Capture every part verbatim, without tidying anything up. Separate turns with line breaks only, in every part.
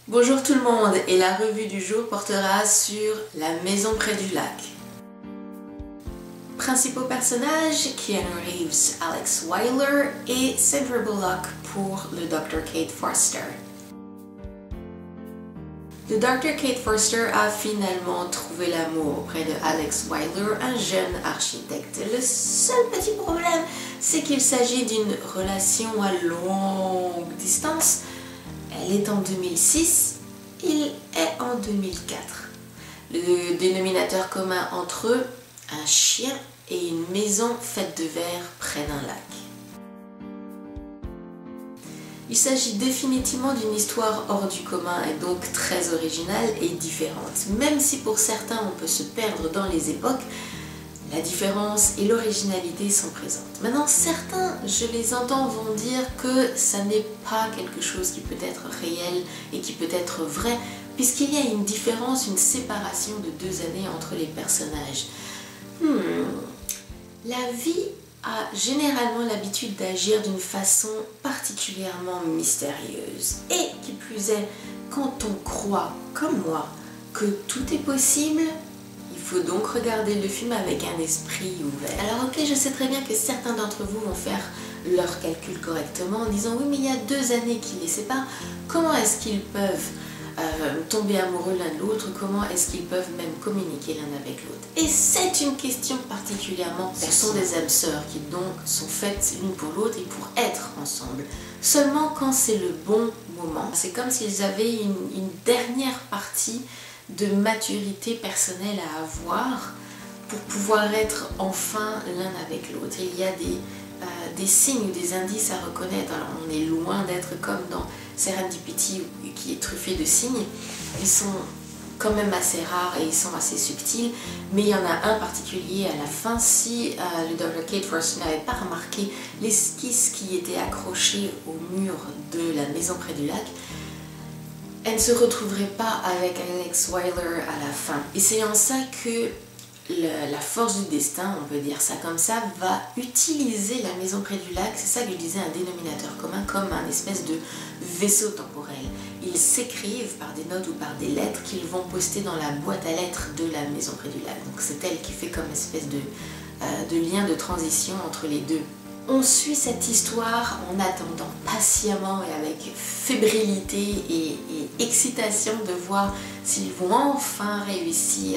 Bonjour tout le monde, et la revue du jour portera sur La maison près du lac. Principaux personnages, Keanu Reeves, Alex Wyler et Sandra Bullock pour le docteur Kate Forster. Le docteur Kate Forster a finalement trouvé l'amour auprès de Alex Wyler, un jeune architecte. Le seul petit problème, c'est qu'il s'agit d'une relation à longue distance. Elle est en deux mille six, il est en deux mille quatre. Le dénominateur commun entre eux, un chien et une maison faite de verre près d'un lac. Il s'agit définitivement d'une histoire hors du commun et donc très originale et différente. Même si pour certains on peut se perdre dans les époques, la différence et l'originalité sont présentes. Maintenant, certains, je les entends, vont dire que ça n'est pas quelque chose qui peut être réel et qui peut être vrai, puisqu'il y a une différence, une séparation de deux années entre les personnages. Hmm. La vie a généralement l'habitude d'agir d'une façon particulièrement mystérieuse. Et qui plus est, quand on croit, comme moi, que tout est possible, il faut donc regarder le film avec un esprit ouvert. Alors ok, je sais très bien que certains d'entre vous vont faire leurs calculs correctement en disant oui mais il y a deux années qui les séparent, comment est-ce qu'ils peuvent euh, tomber amoureux l'un de l'autre, comment est-ce qu'ils peuvent même communiquer l'un avec l'autre? Et c'est une question particulièrement, ce sont des âmes sœurs qui donc sont faites l'une pour l'autre et pour être ensemble. Seulement quand c'est le bon moment, c'est comme s'ils avaient une, une dernière partie de maturité personnelle à avoir pour pouvoir être enfin l'un avec l'autre. Il y a des, euh, des signes ou des indices à reconnaître. Alors on est loin d'être comme dans Serendipity qui est truffé de signes. Ils sont quand même assez rares et ils sont assez subtils, mais il y en a un particulier à la fin. Si euh, le docteur Kate Forster n'avait pas remarqué l'esquisse qui était accrochée au mur de la maison près du lac, elle ne se retrouverait pas avec Alex Wyler à la fin. Et c'est en ça que le, la force du destin, on peut dire ça comme ça, va utiliser la maison près du lac, c'est ça que je disais, un dénominateur commun, comme un espèce de vaisseau temporel. Ils s'écrivent par des notes ou par des lettres qu'ils vont poster dans la boîte à lettres de la maison près du lac. Donc c'est elle qui fait comme espèce de, euh, de lien de transition entre les deux. On suit cette histoire en attendant patiemment et avec fébrilité et, et excitation de voir s'ils vont enfin réussir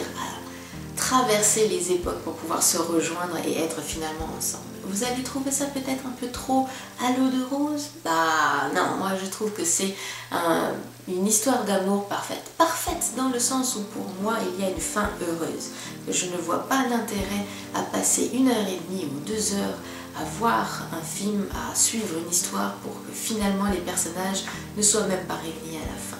à traverser les époques pour pouvoir se rejoindre et être finalement ensemble. Vous avez trouvé ça peut-être un peu trop à l'eau de rose? Bah non, moi je trouve que c'est un, une histoire d'amour parfaite. Parfaite dans le sens où pour moi il y a une fin heureuse. Je ne vois pas l'intérêt à passer une heure et demie ou deux heures à voir un film, à suivre une histoire pour que finalement les personnages ne soient même pas réunis à la fin.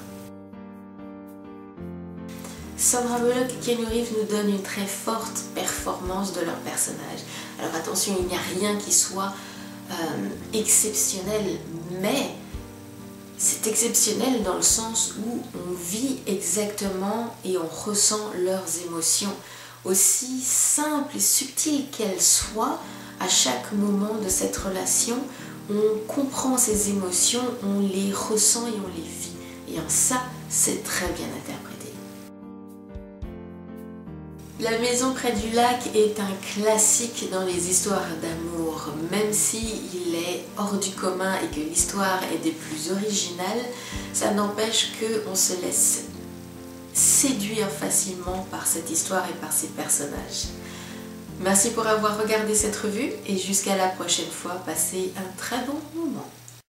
Sandra Bullock et Keanu Reeves nous donnent une très forte performance de leur personnage. Alors attention, il n'y a rien qui soit euh, exceptionnel, mais c'est exceptionnel dans le sens où on vit exactement et on ressent leurs émotions. Aussi simples et subtiles qu'elles soient, à chaque moment de cette relation, on comprend ces émotions, on les ressent et on les vit. Et en ça, c'est très bien interprété. La maison près du lac est un classique dans les histoires d'amour. Même s'il est hors du commun et que l'histoire est des plus originales, ça n'empêche qu'on se laisse séduire facilement par cette histoire et par ces personnages. Merci pour avoir regardé cette revue et jusqu'à la prochaine fois, passez un très bon moment.